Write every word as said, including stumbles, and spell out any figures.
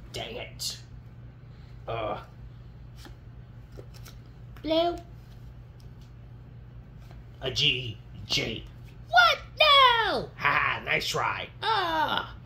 Dang it. Uh. Blue. A G. J. What? No! Ha! Nice try. Ah!